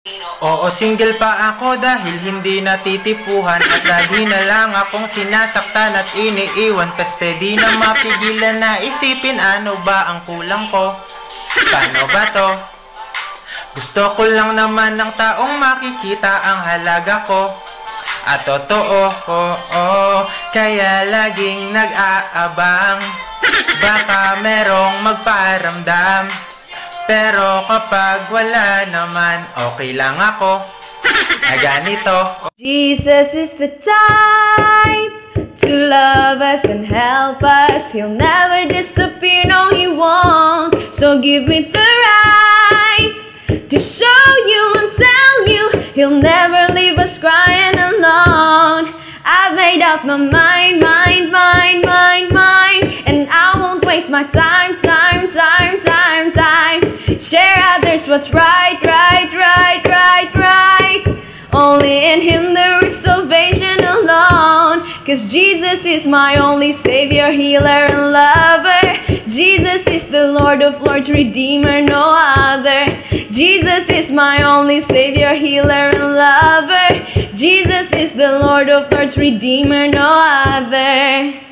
Oo, single pa ako dahil hindi natitipuhan at lagi na lang akong sinasaktan at iniiwan. Peste di na mapigilan na isipin ano ba ang kulang ko. Paano ba to? Gusto ko lang naman ng taong makikita ang halaga ko at totoo, kaya laging nag-aabang. Baka merong magparamdam, pero kapag wala naman, okay lang ako na ganito. Jesus is the type to love us and help us. He'll never disappear, no he won't. So give me the right to show you and tell you he'll never leave us crying alone. I've made up my mind, and I won't waste my time. Share others what's right. Only in him there is salvation alone. 'Cause Jesus is my only Savior, healer, and lover. Jesus is the Lord of Lords, Redeemer, no other. Jesus is my only Savior, healer, and lover. Jesus is the Lord of Lords, Redeemer, no other.